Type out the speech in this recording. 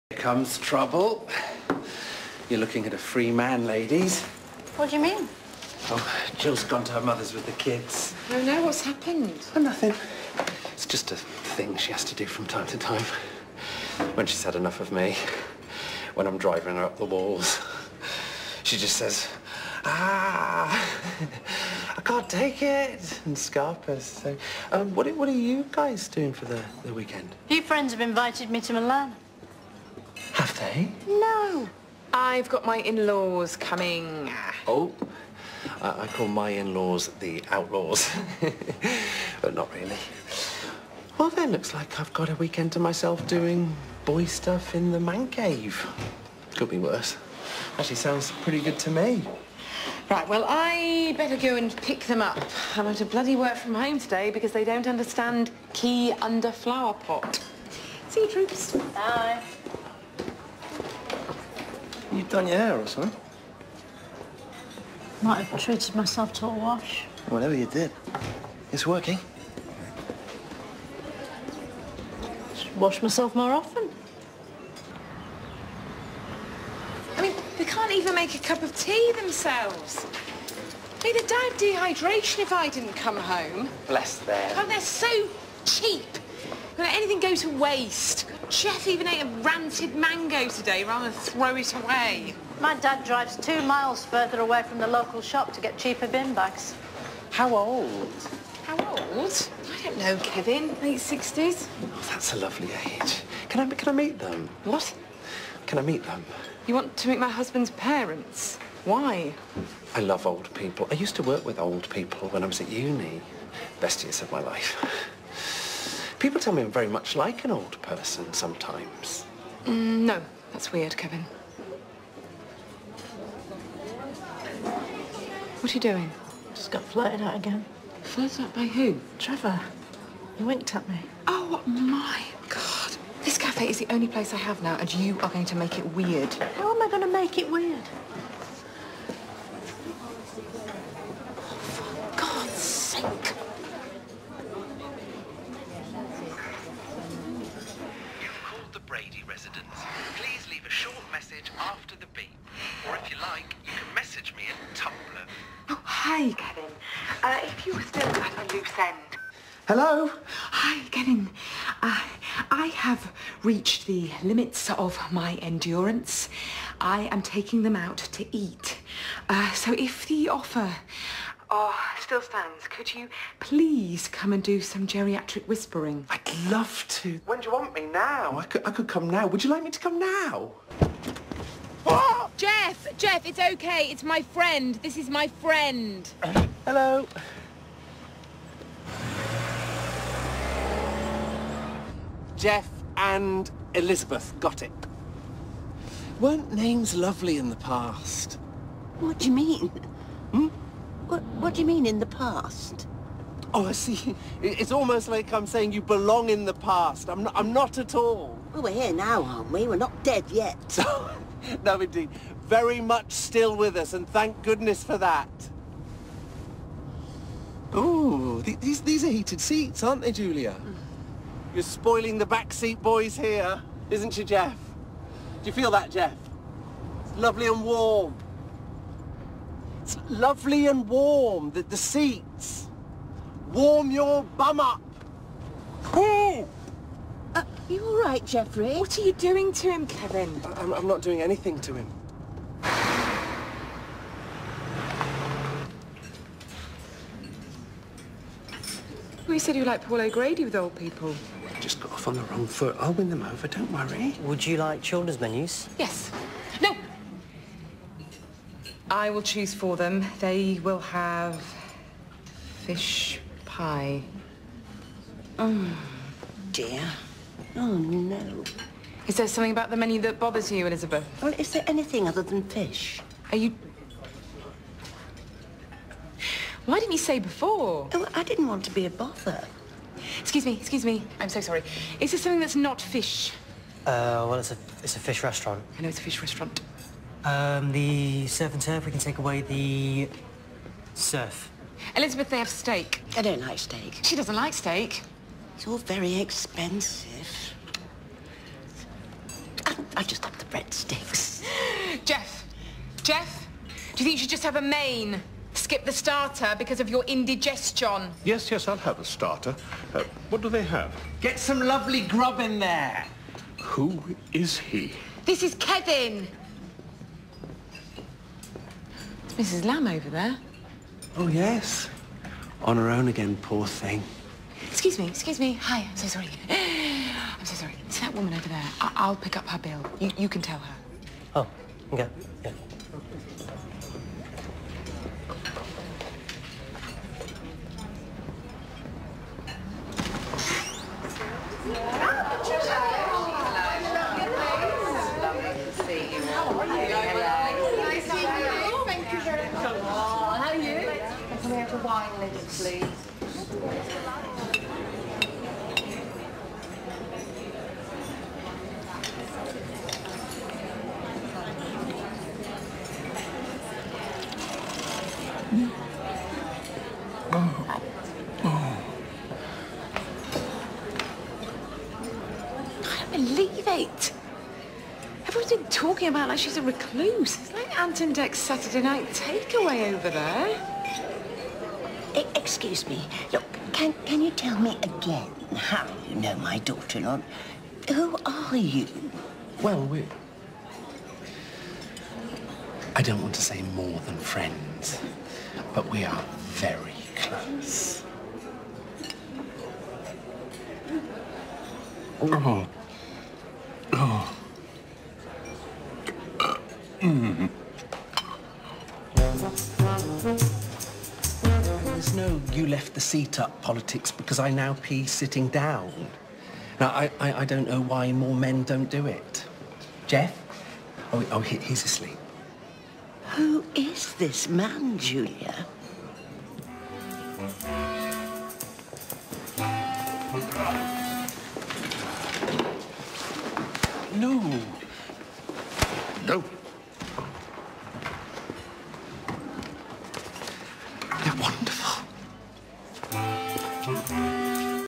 Here comes trouble. You're looking at a free man, ladies. What do you mean? Oh, Jill's gone to her mother's with the kids. Oh, no, what's happened? Oh, nothing. It's just a thing she has to do from time to time. When she's had enough of me, when I'm driving her up the walls, she just says, I can't take it, and scarpers. So, what are you guys doing for the weekend? A few friends have invited me to Milan. Have they? No. I've got my in-laws coming. Oh, I call my in-laws the outlaws, but not really. Well, then, looks like I've got a weekend to myself doing boy stuff in the man cave. Could be worse. Actually, sounds pretty good to me. Right, well, I better go and pick them up. I'm out of bloody work from home today because they don't understand key under flower pot. See you, troops. Bye. You've done your hair or something? Might have treated myself to a wash. Whatever you did, it's working. Should wash myself more often. I mean, they can't even make a cup of tea themselves. They'd have died of dehydration if I didn't come home. Bless them. Oh, they're so cheap. Don't let anything go to waste. Jeff even ate a rancid mango today rather than throw it away. My dad drives 2 miles further away from the local shop to get cheaper bin bags. How old? How old? I don't know, Kevin. Late 60s? Oh, that's a lovely age. Can I meet them? What? Can I meet them? You want to meet my husband's parents? Why? I love old people. I used to work with old people when I was at uni. Best years of my life. People tell me I'm very much like an old person sometimes. No, that's weird, Kevin. What are you doing? Just got flirted at again. Flirted at by who? Trevor, he winked at me. Oh, my God. This cafe is the only place I have now, and you are going to make it weird. How am I going to make it weird? For God's sake. Brady residence. Please leave a short message after the beep. Or if you like, you can message me at Tumblr. Oh, hi, Kevin. If you were still at a loose end. Hello? Hi, Kevin. I have reached the limits of my endurance. I am taking them out to eat. So if the offer still stands, could you please come and do some geriatric whispering? I'd love to. When do you want me? Now? I could come now. Would you like me to come now? What? Jeff, it's okay. It's my friend. This is my friend. Hello. Jeff and Elizabeth, got it. Weren't names lovely in the past? What do you mean? Hmm? What do you mean in the past? Oh, I see. It's almost like I'm saying you belong in the past. I'm not at all. Well, we're here now, aren't we? We're not dead yet. No, indeed. Very much still with us, and thank goodness for that. Ooh, these are heated seats, aren't they, Julia? You're spoiling the backseat boys here, isn't she, Jeff? Do you feel that, Jeff? It's lovely and warm. It's lovely and warm, the seats. Warm your bum up. Ooh! Are you all right, Jeffrey? What are you doing to him, Kevin? I'm not doing anything to him. Well, you said you like Paul O'Grady with old people. I just got off on the wrong foot. I'll win them over, don't worry. Would you like children's menus? Yes. No. I will choose for them. They will have fish pie. Oh, dear. Oh, no. Is there something about the menu that bothers you, Elizabeth? Well, is there anything other than fish? Are you... Why didn't you say before? Oh, I didn't want to be a bother. Excuse me. I'm so sorry. Is there something that's not fish? Well, it's a fish restaurant. I know it's a fish restaurant. The surf and turf, we can take away the surf. Elizabeth, they have steak. I don't like steak. She doesn't like steak. It's all very expensive. I just have the breadsticks. Jeff, do you think you should just have a main? Skip the starter because of your indigestion. Yes, I'll have a starter. What do they have? Get some lovely grub in there. Who is he? This is Kevin. It's Mrs. Lamb over there. Oh, yes. On her own again, poor thing. Excuse me. Hi, I'm so sorry. I'm so sorry. See that woman over there? I'll pick up her bill. You can tell her. Oh, okay. Yeah. I don't believe it. Everyone's been talking about like she's a recluse. It's like Ant and Dec's Saturday night takeaway over there. Excuse me. Look, can you tell me again how you know my daughter-in-law? Who are you? Well, I don't want to say more than friends, but we are very close. Oh. There's no you left the seat up politics because I now pee sitting down. Now, I don't know why more men don't do it. Jeff? Oh, he's asleep. Who is this man, Julia? No. No. They're wonderful.